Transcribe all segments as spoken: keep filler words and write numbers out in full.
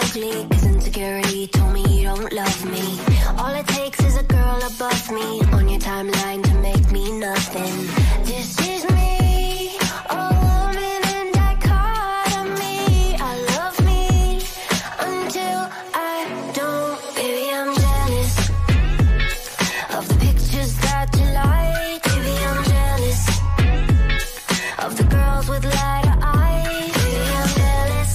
ugly, cause insecurity told me you don't love me. All it takes is a girl above me on your timeline to make me nothing. This is me, a woman in dichotomy. I love me until I don't. Baby, I'm jealous of the pictures that you like. Baby, I'm jealous of the girls with lighter eyes. Baby, I'm jealous,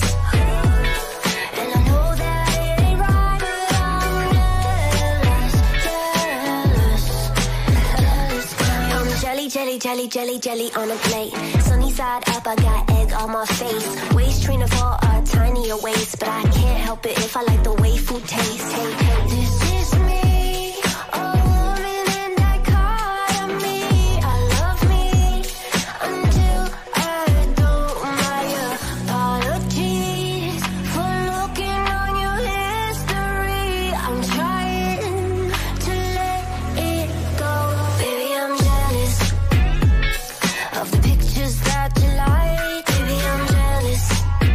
and I know that it ain't right, but I'm jealous, jealous, jealous. I'm jelly, jelly, jelly, jelly, jelly on a plate. Sunny side up, I got egg on my face. Waist trainer for a tinier waist, but I can't help it if I like the way food tastes. Hey, hey, this is me, a woman in dichotomy. I love me until I don't. My apologies for looking on your history. I'm trying to let it go. Baby, I'm jealous of the pictures that you like. Baby, I'm jealous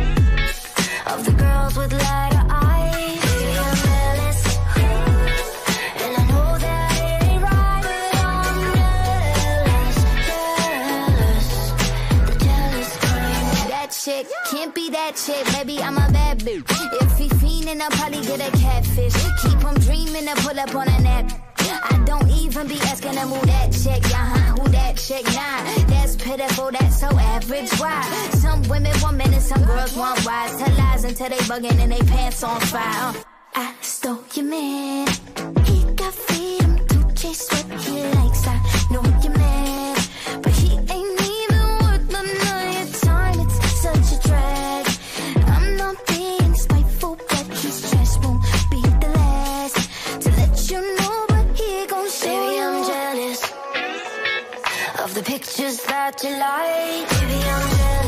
of the girls with lighter eyes. Baby, I'm jealous, and I know that it ain't right, but I'm jealous, jealous, the jealous kind. That chick can't be that chick, baby, I'm a bad bitch. If he fiendin', I'll probably get a catfish. Keep him dreamin' to pull up on a nap. I don't even be asking him who that chick, uh-huh, who that chick, nah. That's pitiful, that's so average, why? Some women want men and some girls want wives. Tell lies until they buggin' and they pants on fire. uh. I stole your man, he got freedom to chase what he likes. I know you're mad, but he ain't even worth none of your time. It's such a drag. I'm not being spiteful, but his trash won't be the last to let you know, but he gon' show Baby, you. I'm jealous of the pictures that you like. Baby, I'm jealous